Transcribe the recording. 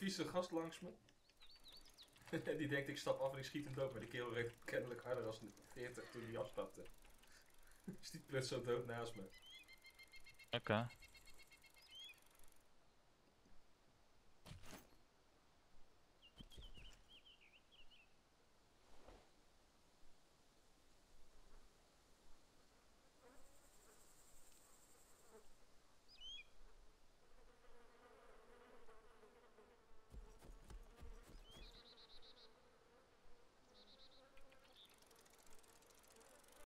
vieze gast langs me. Die denkt ik stap af en ik schiet hem dood. Maar die kerel reed kennelijk harder als 40 toen hij afstapte. Dus die prut zo dood naast me. Oké.